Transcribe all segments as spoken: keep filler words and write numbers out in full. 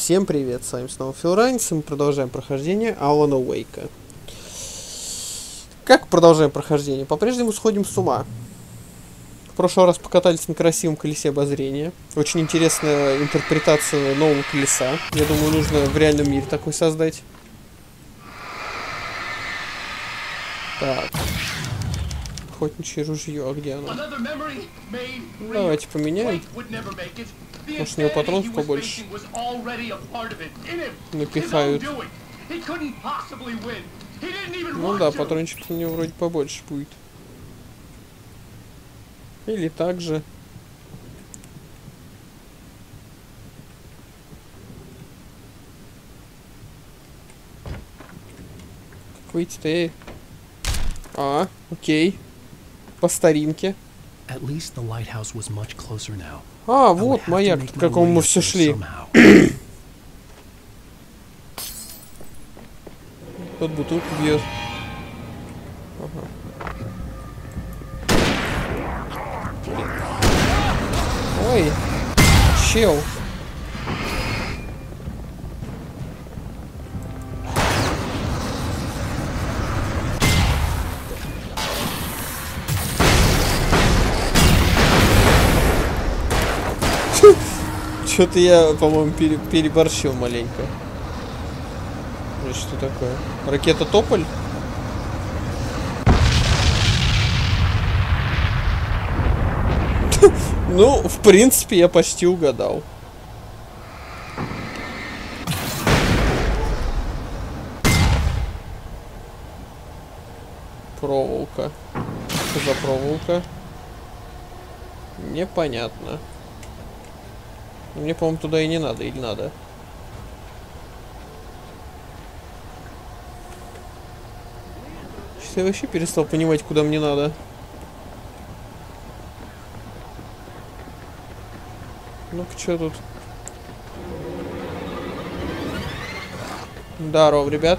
Всем привет, с вами снова Фил Райнс, и мы продолжаем прохождение Алана Уэйка. Как продолжаем прохождение? По-прежнему сходим с ума. В прошлый раз покатались на красивом колесе обозрения. Очень интересная интерпретация нового колеса. Я думаю, нужно в реальном мире такой создать. Так. Охотничье ружье, а где оно? Ну, давайте поменяем. Может, у него патронов побольше напихают. Ну да, патрончиков у него вроде побольше будет. Или так же. Как выйти-то, эй? А, окей. По старинке. А, вот маяк, к какому мы все шли. Тот бутылку бьет. Ага. Ой, чел. Что-то я, по-моему, пере переборщил маленько. Что такое? Ракета Тополь? Ну, в принципе, я почти угадал. Проволока. Что за проволока? Непонятно. Мне, по-моему, туда и не надо, или надо? Сейчас я вообще перестал понимать, куда мне надо. Ну-ка, что тут? Здорово, ребят.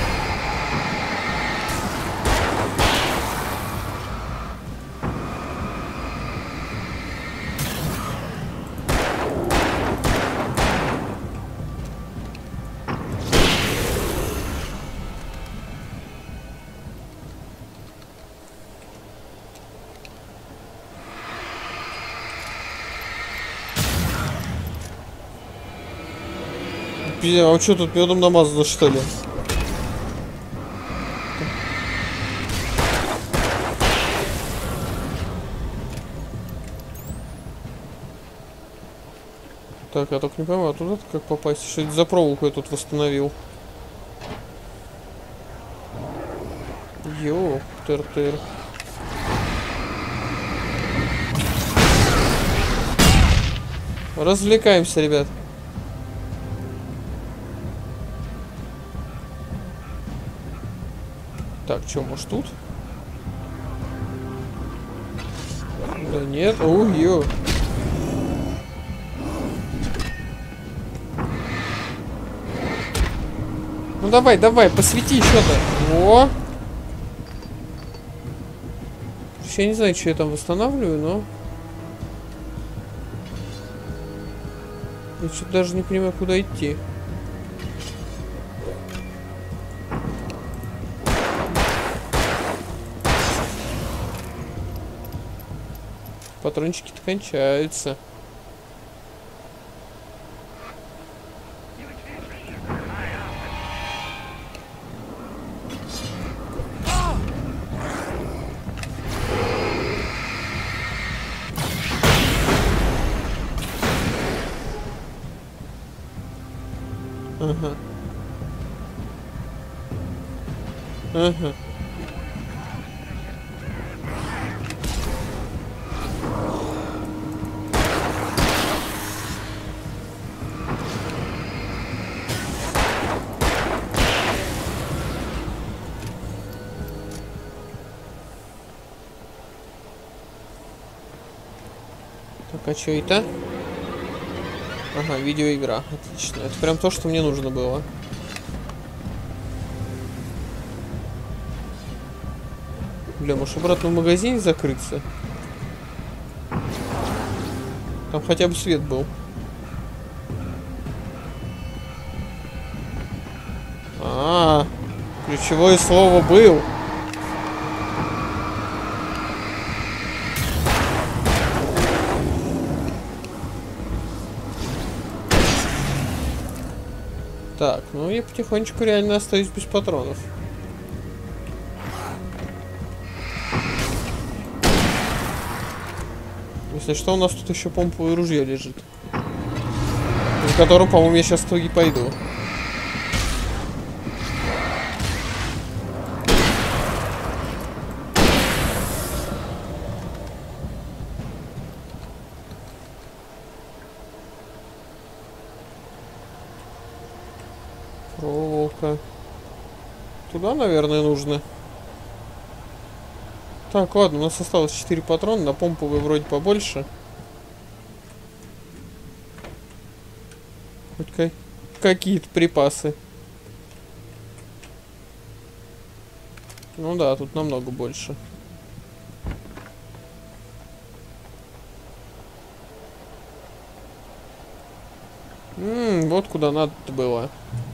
А что тут медом намазано, что ли? Так, я только не понимаю, а туда как попасть? Что это за проволоку я тут восстановил? Йоу, тыр-тыр. Развлекаемся, ребят. Так, что, может тут? Да нет, о, ё. Ну давай, давай, посвети что-то. О! Я не знаю, что я там восстанавливаю, но... Я что-то даже не понимаю, куда идти. Патрончики-то кончаются. Ага. Ага. Так, а что это? Ага, видеоигра. Отлично. Это прям то, что мне нужно было. Бля, может обратно в магазине закрыться? Там хотя бы свет был. А, ключевое слово был. Так, ну я потихонечку реально остаюсь без патронов. Если что, у нас тут еще помповое ружье лежит. За которым, по-моему, я сейчас в итоге пойду. Проволока. Туда, наверное, нужно. Так, ладно, у нас осталось четыре патрона, на помповые вроде побольше. Хоть какие-то припасы. Ну да, тут намного больше. М-м, вот куда надо было.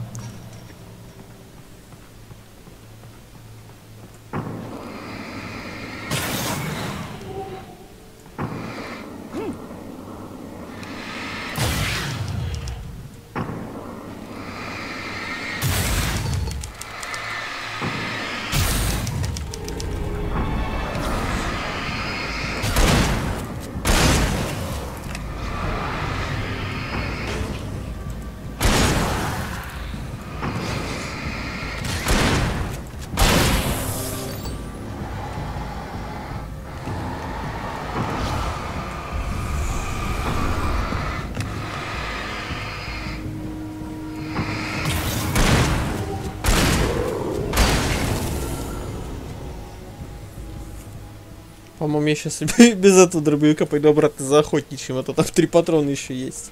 По-моему, я сейчас без этого дробовика пойду обратно за охотничьим, а то там три патрона еще есть.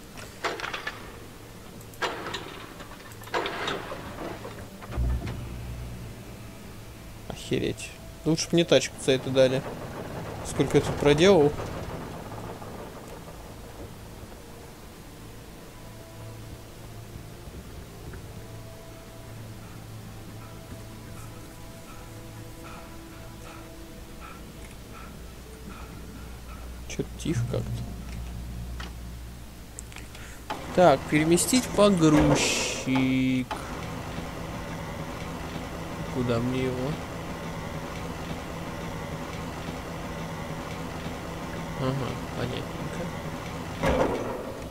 Охереть. Лучше бы мне тачку за это дали. Сколько я тут проделал. Что-то тихо как-то. Так, переместить погрузчик. Куда мне его? Ага, понятненько.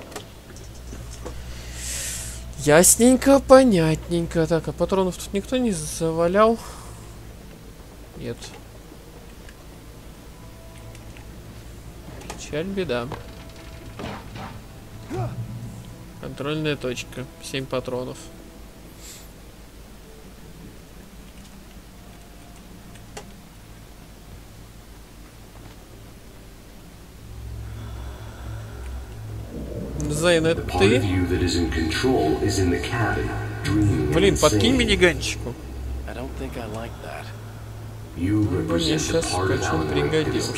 Ясненько, понятненько. Так, а патронов тут никто не завалял? Нет. Печаль, беда. Контрольная точка. семь патронов. Зейн, это ты? Блин, подкинь миниганчику. Мне сейчас очень пригодился.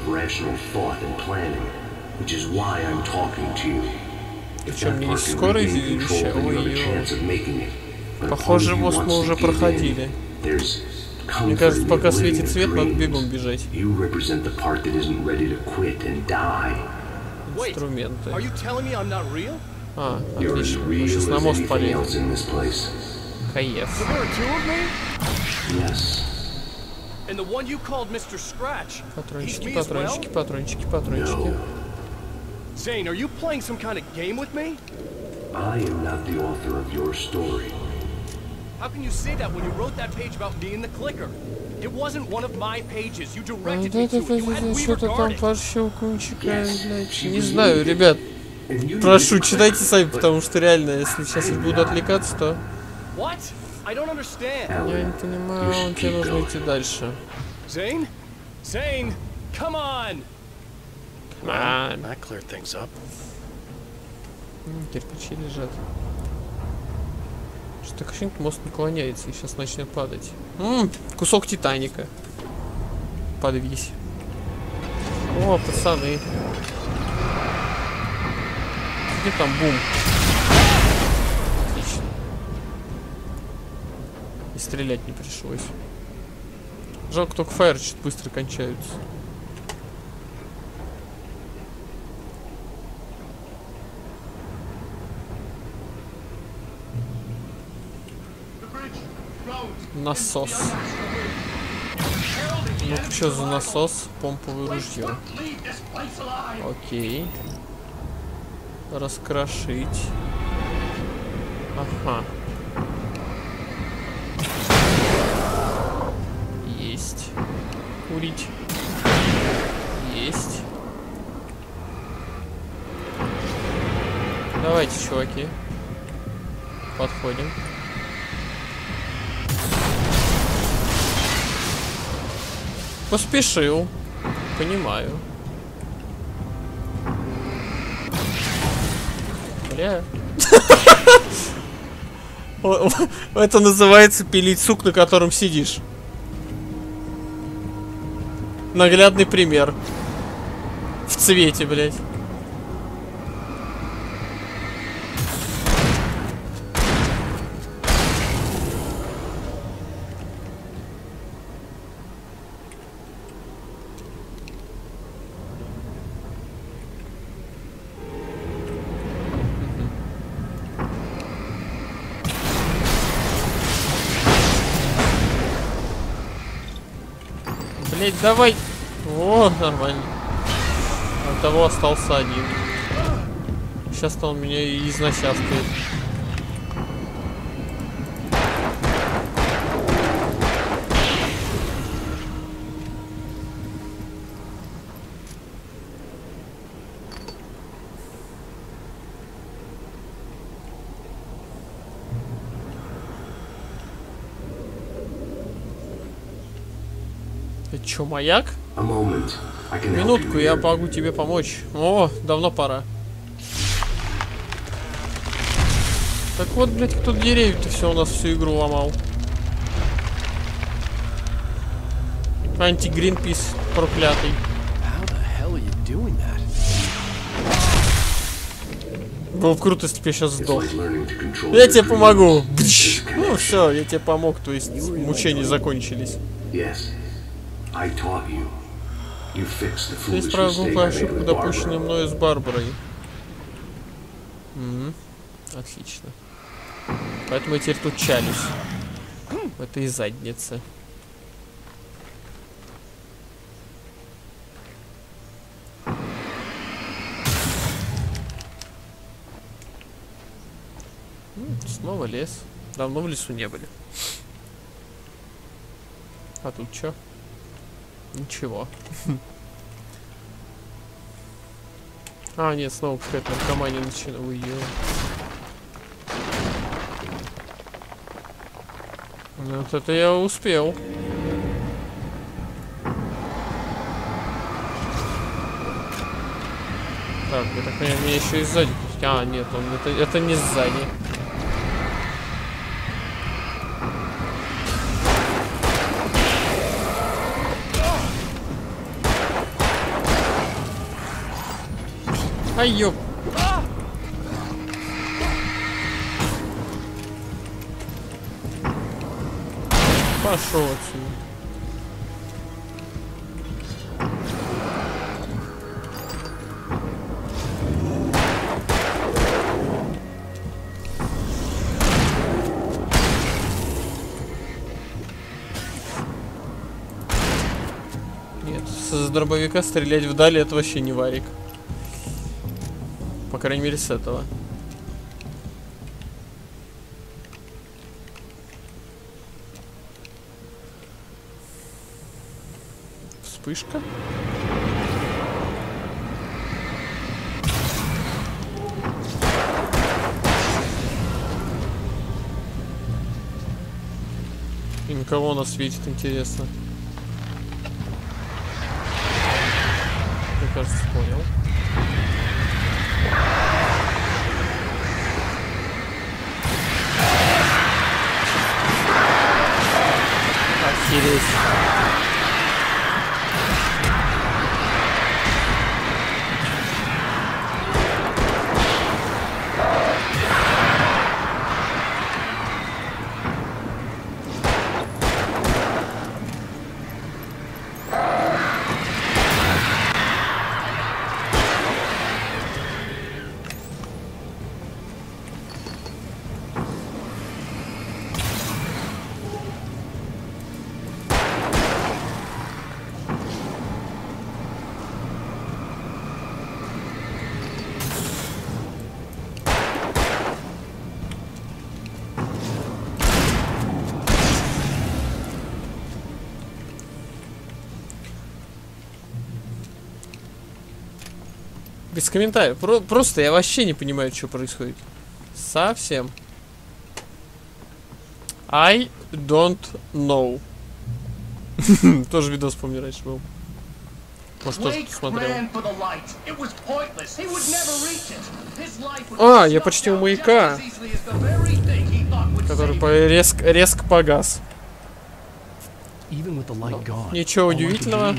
Причем мне есть скорость еще. Ой-ой. Похоже, мост мы уже проходили. Мне кажется, пока светит свет, надо бегом бежать. Инструменты. А, отлично. Мы сейчас на мост полезем. Кайф. Патрончики, патрончики, патрончики, патрончики. Zane, are you playing some kind of game with me? I am not the author of your story. How can you say that when you wrote that page about me in the clicker? It wasn't one of my pages. You directed me to it. You had me Что-то там regarded. пощелкунчика, блядь. Не знаю, ребят. Прошу, читайте сами, потому что реально, если сейчас я буду отвлекаться, то... What? I don't understand. Я не понимаю, тебе нужно идти дальше. Zane? Zane, come on! А, That cleared things up. кирпичи лежат. Что-то ощущение, мост наклоняется и сейчас начнет падать. М-м, кусок Титаника. Подвись. О, пацаны. Где там бум? Отлично. И стрелять не пришлось. Жалко, только фаер чуть быстро кончаются. Насос. Ну что за насос? Помповое ружье. Окей. Раскрошить. Ага. Есть. Курить. Есть. Давайте, чуваки. Подходим. Поспешил. Понимаю. Бля. Это называется пилить сук, на котором сидишь. Наглядный пример. В цвете, блядь. Блять, давай. О, нормально. От того остался один. Сейчас-то он меня и изнасявкает. Ты чё, маяк? Минутку, я могу тебе помочь. О, давно пора. Так вот, блядь, кто деревья-то все у нас всю игру ломал. Анти-Гринпис проклятый. Было бы круто, если бы я сейчас сдох. Я тебе помогу. Бдыщ. Ну все, я тебе помог, то есть мучения закончились. Ты исправил глупую ошибку, допущенную мною с Барбарой. Угу. Отлично. Поэтому я теперь тут чалюсь. В этой заднице. Снова лес. Давно в лесу не были. А тут чё? Ничего. А, нет, снова какая-то наркомания начинает. Ой, ё. Ну, вот это я успел. Так, я так понимаю, меня еще и сзади. А, нет, он это, это не сзади. Ай, ёп. Пошел отсюда. Нет, с дробовика стрелять вдали — это вообще не варик. По крайней мере, с этого. Вспышка. И никого нас светит, интересно. Мне кажется, понял. Охереть. Без комментариев. Про просто я вообще не понимаю, что происходит. Совсем. I don't know. Тоже видос, помню, раньше был. Может, тоже посмотрел. А, я почти у маяка. Который резко, резко погас. Ничего удивительного.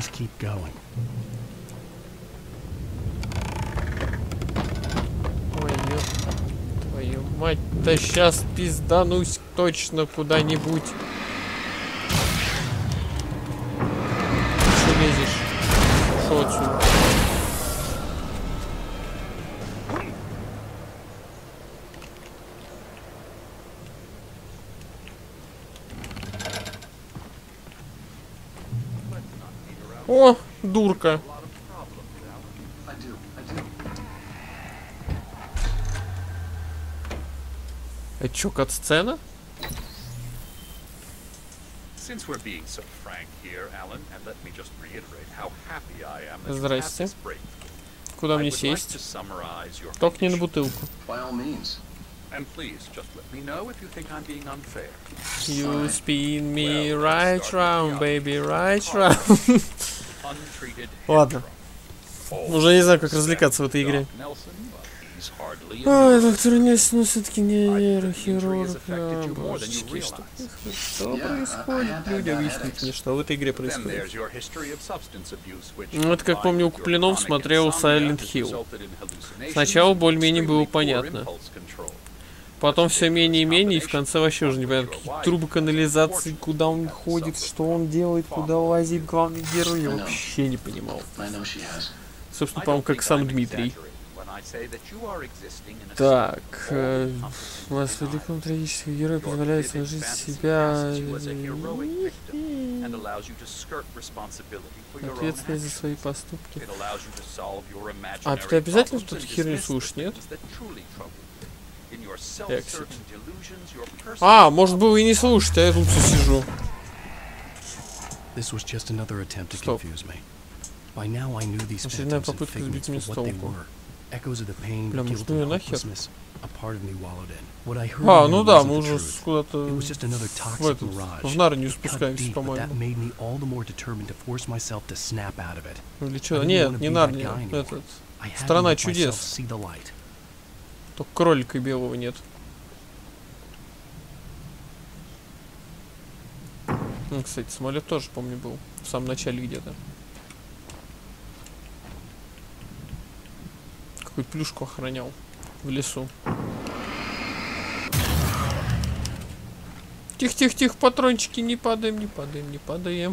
Ой, ёп, твою мать, да сейчас пизданусь точно куда-нибудь. Что лезешь? Шо отсюда? О, дурка. Это чё, кат-сцена? Здрасте. Куда мне сесть? Только не на бутылку. You spin me right round, baby, right round. Ладно. Уже не знаю, как развлекаться в этой игре. Ой, доктор Нельсон, все-таки не нейрохирург. А, божечки, что, что происходит? Люди, объясните мне, что в этой игре происходит. Ну, это, как помню, у Куплинов смотрел Silent Hill. Сначала более-менее было понятно. Потом все менее и менее, и в конце вообще уже непонятно. Какие трубы канализации, куда он ходит, что он делает, куда лазит главный герой, я вообще не понимал. Собственно, по-моему, как сам Дмитрий. Так, э, вас великому трагическому герою позволяет сложить себя ответственность за свои поступки. А ты обязательно тут херню слушать, нет? Exit. А, может было и не слушать, а я тут все сижу. Стоп. Очередная попытка сбить меня с толку. Бля, может, ну и нахер? А, ну да, мы уже куда-то в этот, в Нарнию спускаемся, по-моему. Или что? Нет, не Нарния, этот, Страна чудес. Только кролика белого нет. Ну, кстати, самолет тоже, помню, был в самом начале где-то. Какую-то плюшку охранял в лесу. Тихо-тихо-тихо, патрончики, не падаем, не падаем, не падаем.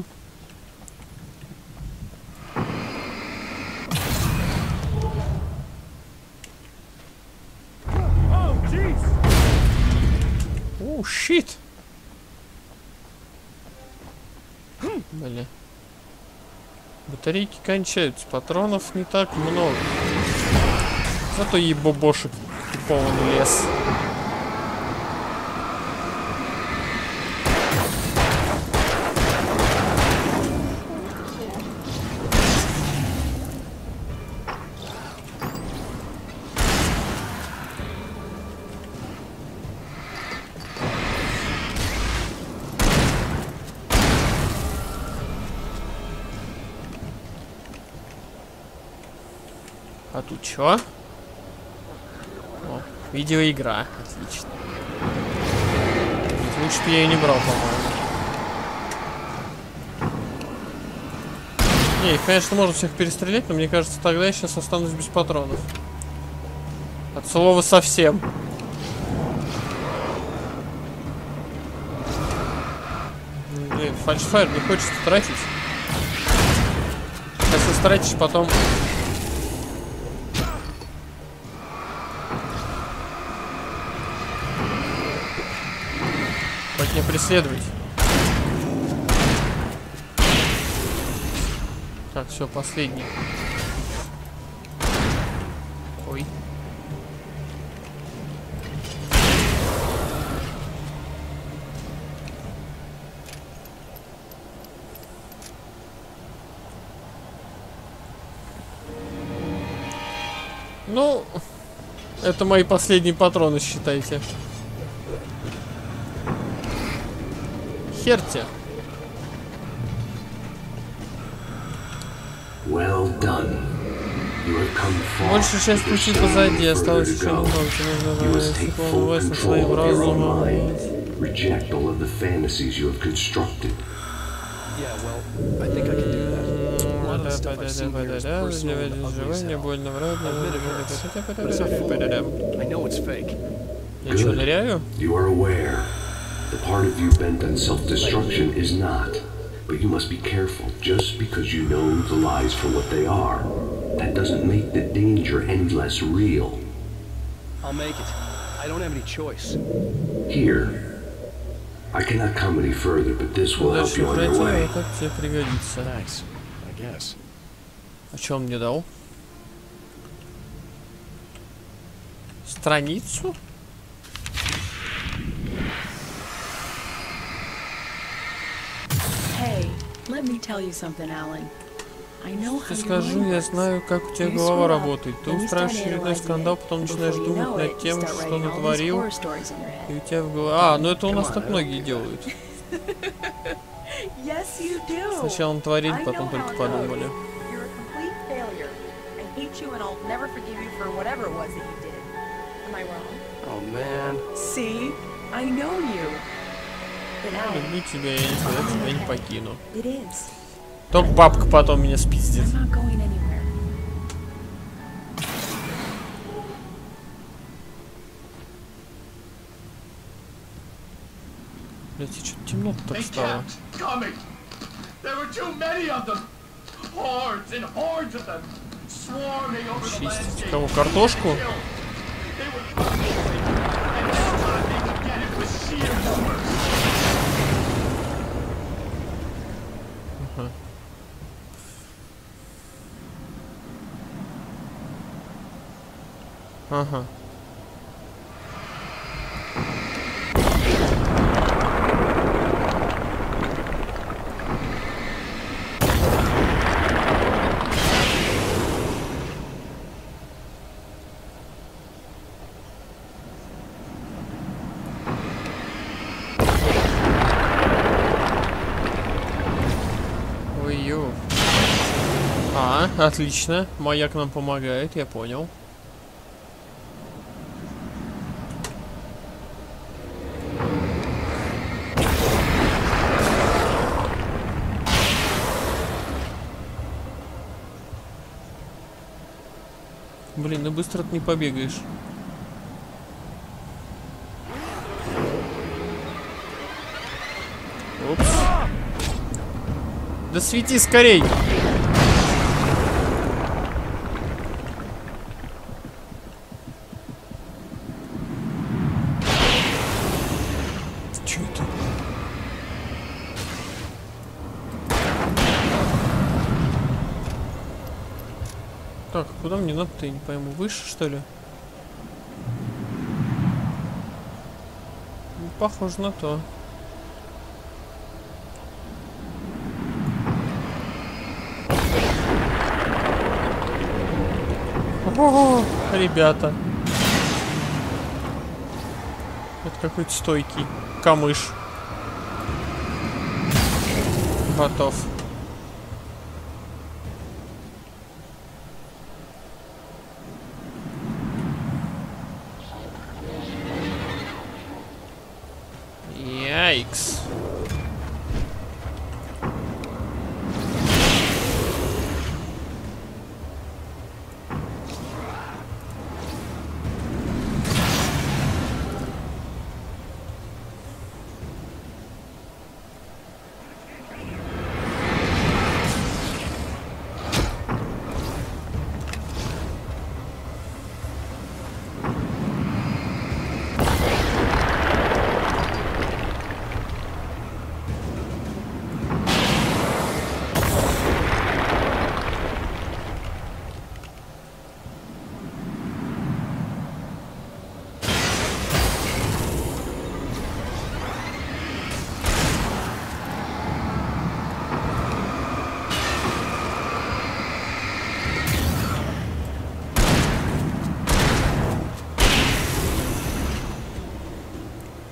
О, щит! Бля. Батарейки кончаются, патронов не так много. Зато ебобошек полный лес. А тут чё? О, видеоигра. Отлично. Ведь лучше бы я ее не брал, по-моему. Не, их, конечно, можно всех перестрелять, но мне кажется, тогда я сейчас останусь без патронов. От слова совсем. Блин, фальшфайр не хочется тратить. Если тратишь, потом... Не преследовать. Так, все, последний. Ой. Ну, это мои последние патроны, считайте. Херте. Well done. You have come far. Большая часть but there's пути still позади, further осталось to еще go. немного. Тебе нужно You must завоевать take стеклом full власть над control своим of your own разумом. mind. Reject all of the fantasies you have constructed. Yeah, well, I think I can do that. A lot of the stuff I've seen here is personal and ugly as hell. I'll admit it hurts, but it's not full. I know it's fake. Я что, Good. ныряю? You are aware. The part of you bent on self-destruction is not. But you must be careful. Just because you know the lies for what they are, that doesn't make the danger any less real. I'll make it. I don't have any choice. Here. I cannot come any further, but this will help Дальше you on your пройти, way. а так тебе пригодится. Thanks, I guess. А что он мне дал? Страницу? Hey, let me tell you something, Alan. I know how Ты your скажу, mind я works. знаю, как у тебя You голова screw up, работает. Ты then you устраиваешь start очередной analyzing скандал, it. потом Before начинаешь you думать know над it, you тем, start что writing all these натворил, horror stories in your head. и у тебя в голове... А, ну это у нас Come on, так I don't многие get делают. Yes, you do. Сначала натворили, I потом know только how it подумали. goes. You're a complete failure. I hate you and I'll never forgive you for whatever it was that you did. Am I wrong? Oh man. See? I know you. But Alan, Люблю тебя, я никогда тебя не покину. it is. Только бабка потом меня спиздит. I'm not going anywhere. Блять, что-то темно так They стало. kept coming. There were too many of them. Hordes and hordes of them. Swarming over the Чистить landscape. кого? Картошку? They would run away, and every time they would get it was sheer numbers. Ага. Ой-ё. А, отлично. Маяк нам помогает, я понял. Блин, ну быстро ты не побегаешь. Упс. Да свети скорей! Чё это? Так, куда мне надо-то, я не пойму. Выше, что ли? Ну, похоже на то. О, ребята. Это какой-то стойкий камыш. Готов. Яйкс.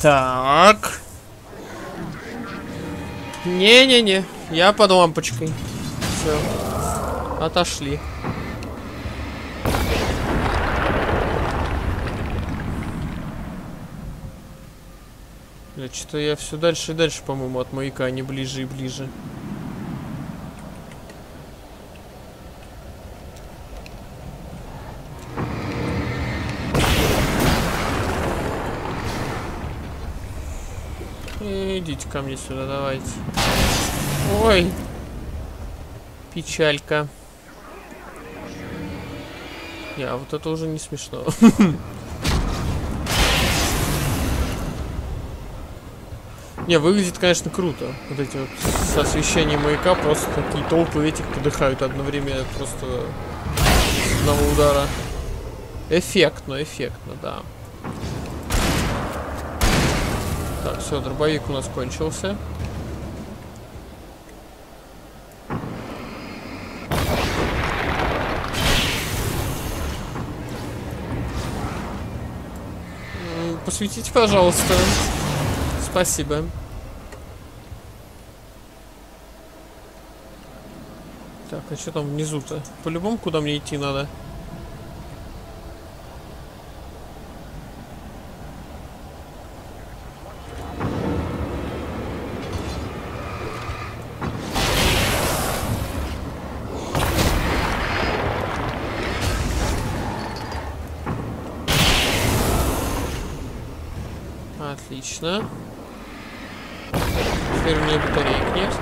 Так. Не-не-не, я под лампочкой. Все. Отошли. Бля, что-то я все дальше и дальше, по-моему, от маяка, а не ближе и ближе. Идите ко мне сюда, давайте. Ой. Печалька. Не, а вот это уже не смешно. Не, выглядит, конечно, круто. Вот эти вот с освещением маяка просто такие толпы этих подыхают одновременно просто с одного удара. Эффектно, эффектно, да. Так, все, дробовик у нас кончился. Посветите, пожалуйста. Спасибо. Так, а что там внизу-то? По-любому, куда мне идти надо? Отлично. Теперь у меня батареек нет.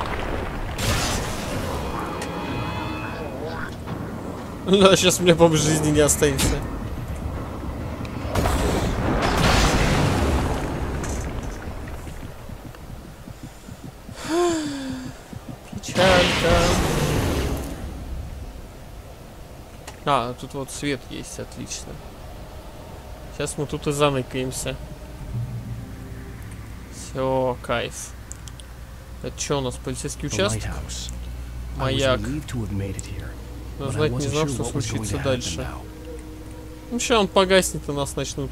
Да, сейчас у меня, по-моему, жизни не останется. Печалька. А, тут вот свет есть, отлично. Сейчас мы тут и заныкаемся. Все, кайф. Это что у нас, полицейский участок? Маяк. Но знать не знал, что случится дальше. Ну сейчас он погаснет, и нас начнут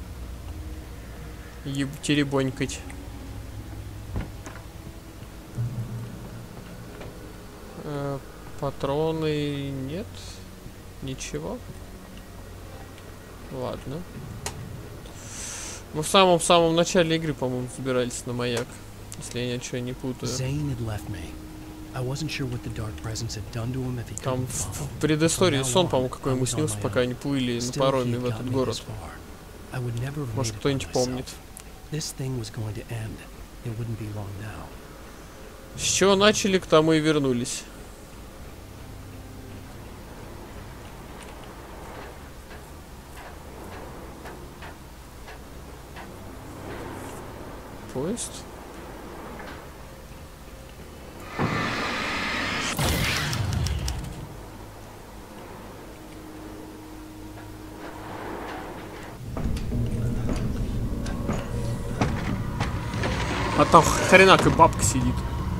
еб теребонькать. Э, патроны нет. Ничего. Ладно. Мы в самом-самом начале игры, по-моему, забирались на маяк. Если я ничего не путаю. Там в предыстории сон, по-моему, какой ему снился, пока они плыли на пароме в этот город. Может, кто-нибудь помнит. С чего начали, к тому и вернулись. Поезд? А там хренак и бабка сидит.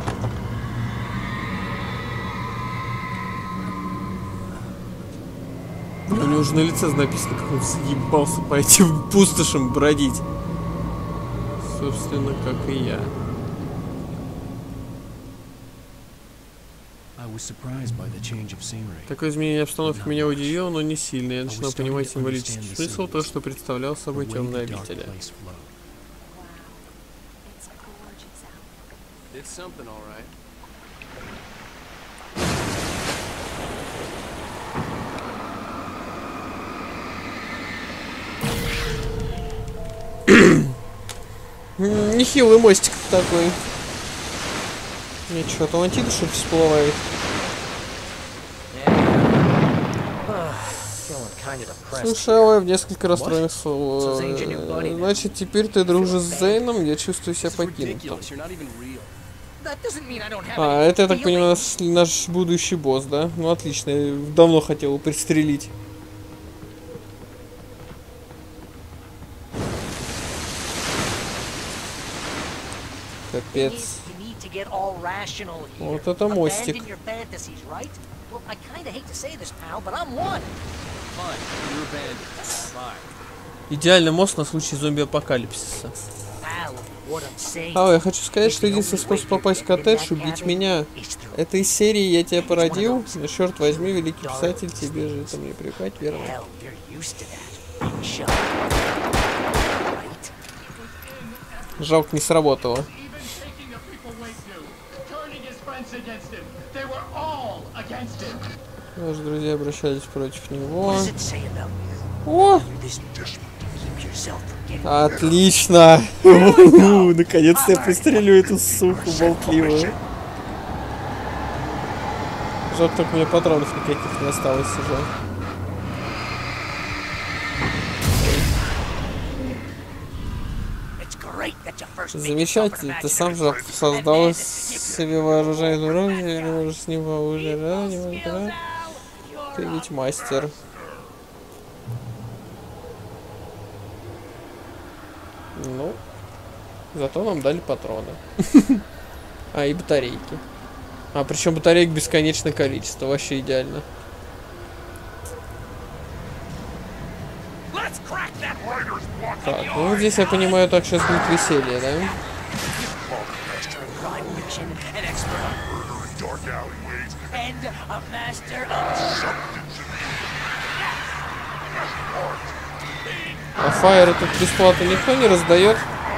У него уже на лице написано, как он съебался по этим пустошам бродить. Собственно, как и я. Такое изменение обстановки меня удивило, но не сильно. Я начинал понимать символический смысл, то, что представлял собой темная обитель. Нехилый мостик такой. Ничего, там антида что-то всплывает. Слушай, Алая в несколько расстроенных слов. Значит, теперь ты дружишь с Зейном, я чувствую себя покинутым. А, это, я так понимаю, наш будущий босс, да? Ну, отлично, я давно хотел его пристрелить. Капец. Вот это мостик. Идеальный мост на случай зомби-апокалипсиса. А, я хочу сказать, что единственный способ попасть в коттедж — убить меня. Это из серии «Я тебя породил», но, черт возьми, великий писатель, тебе же это не привыкать, верно? Жалко, не сработало. Наши друзья обращались против него. О! Отлично! Наконец-то я пристрелю эту суку болтливую. Жалко, только у меня патронов никаких не осталось уже. Замечательно, ты сам же создал себе вооруженное оружие, не можешь с ним вооружать, не можешь, да? Ты ведь мастер. Ну, зато нам дали патроны. А, и батарейки. А, причем батареек бесконечное количество, вообще идеально. Так, ну здесь я понимаю, так сейчас будет веселье, да? А фаер тут бесплатно никто не раздает.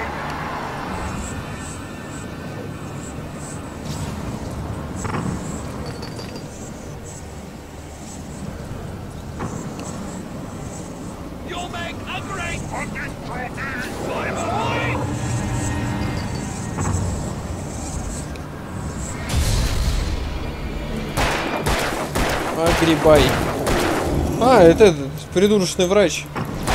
Огребай. А, это этот придурочный врач.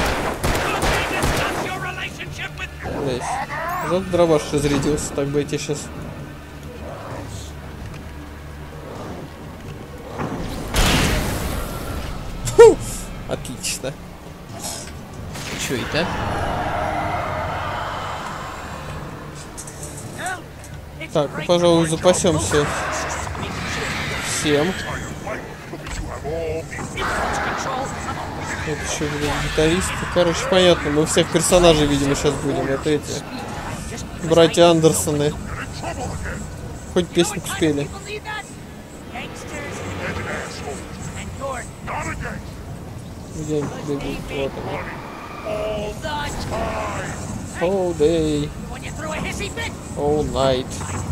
Здесь. Жалко, дробаш разрядился, так бы я тебе сейчас... Фу! Отлично. Чё это? Так, ну, пожалуй, запасемся всем. Это еще, блин, гитаристы. Короче, понятно, мы всех персонажей, видимо, сейчас будем. Это эти братья Андерсоны. Хоть песню спели. Где они бегут? Вот они. All day. All night.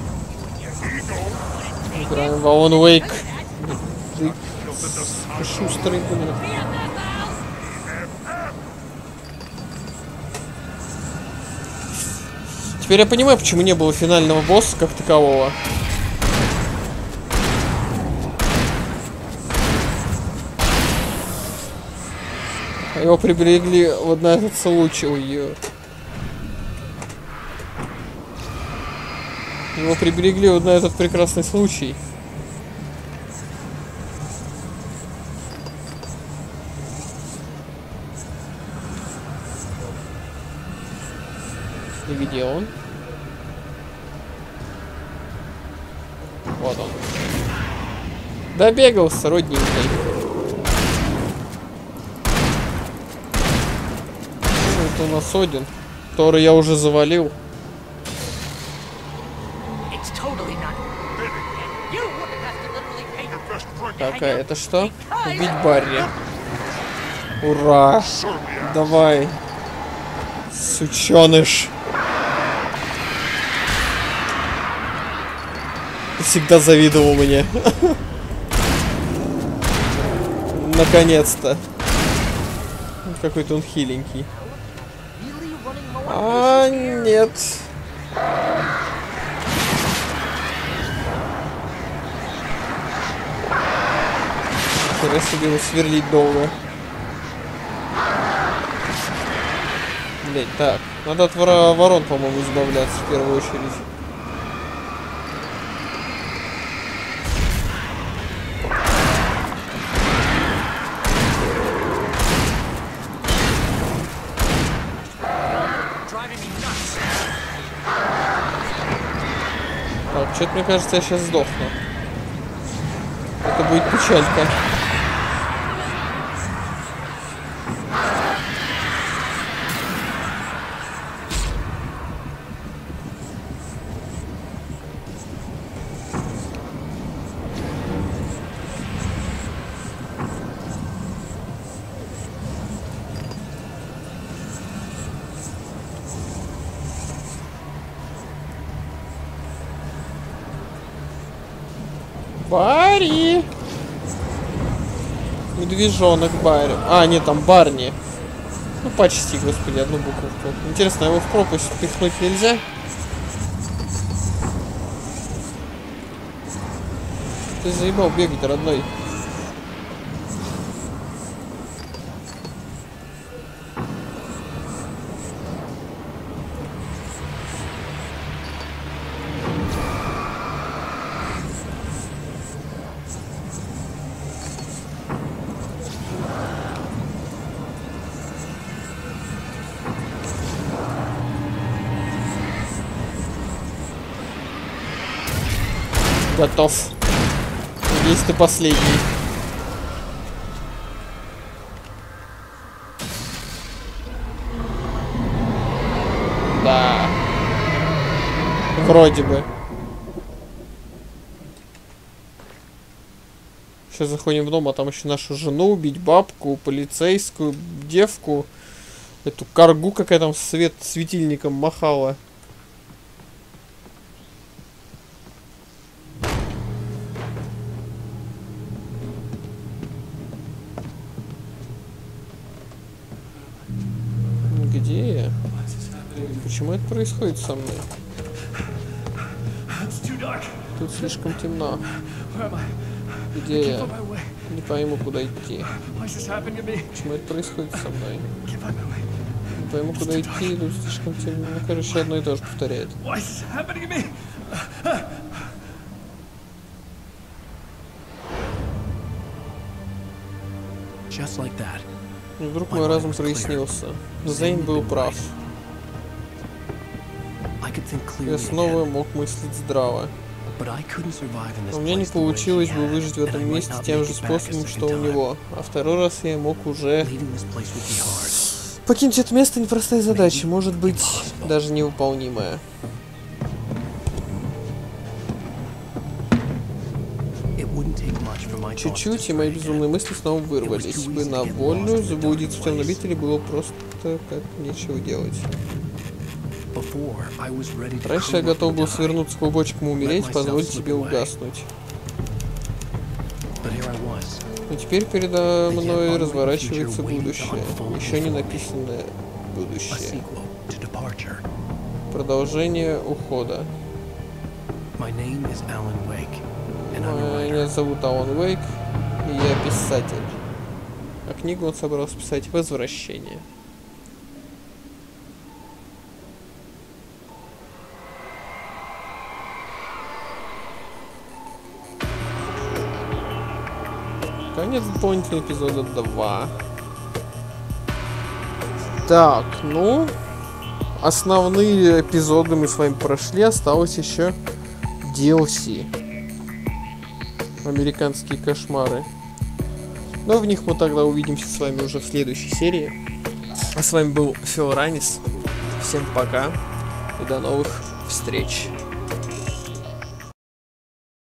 Играем в Alan Wake. Ты шустрый, блин. Теперь я понимаю, почему не было финального босса как такового. Его приберегли вот на этот случай. Ой, его приберегли вот на этот прекрасный случай. И где он? Вот он. Добегался, родненький. Это у нас один, который я уже завалил. Так, а это что? Убить Барри. Ура! Давай, сученыш. Ты всегда завидовал мне. Наконец-то. Какой-то он хиленький. А, нет. Хера себе его сверлить долго. Блять, так. Надо от вора ворон, по-моему, избавляться в первую очередь. Так, что-то мне кажется, я сейчас сдохну. Это будет печалька. Барри! Медвежонок Барри. А, нет, там Барни. Ну, почти, господи, одну буковку. Интересно, его в пропасть впихнуть нельзя? Ты заебал бегать, родной. Готов. Надеюсь, ты последний. Да. Вроде бы. Сейчас заходим в дом, а там еще нашу жену убить, бабку, полицейскую, девку. Эту каргу, какая там свет светильником махала. Где я? Почему это происходит со мной? Тут слишком темно. Где я? Не пойму, куда идти. Почему это происходит со мной? Не пойму, куда идти, тут слишком темно. Ну, короче, одно и то же повторяет. И вдруг мой разум прояснился. Зейн был прав. Я снова мог мыслить здраво. Но у меня не получилось бы выжить в этом месте тем же способом, что у него. А второй раз я мог уже... Покинуть это место — непростая задача, может быть, даже невыполнимая. Чуть-чуть, и мои безумные мысли снова вырвались бы на волю. Заблудиться в темном обители было просто как нечего делать. Раньше я готов был свернуться клубочком и умереть, позволить себе угаснуть. Но теперь передо мной разворачивается будущее. Еще не написанное будущее. Продолжение ухода. Меня зовут Алан Уэйк, и я писатель. А книгу он собрался писать «Возвращение». Конец дополнительного эпизода два. Так, ну... Основные эпизоды мы с вами прошли, осталось еще ди эл си. Американские кошмары. Но в них мы тогда увидимся с вами уже в следующей серии. А с вами был Фил Ранис. Всем пока и до новых встреч.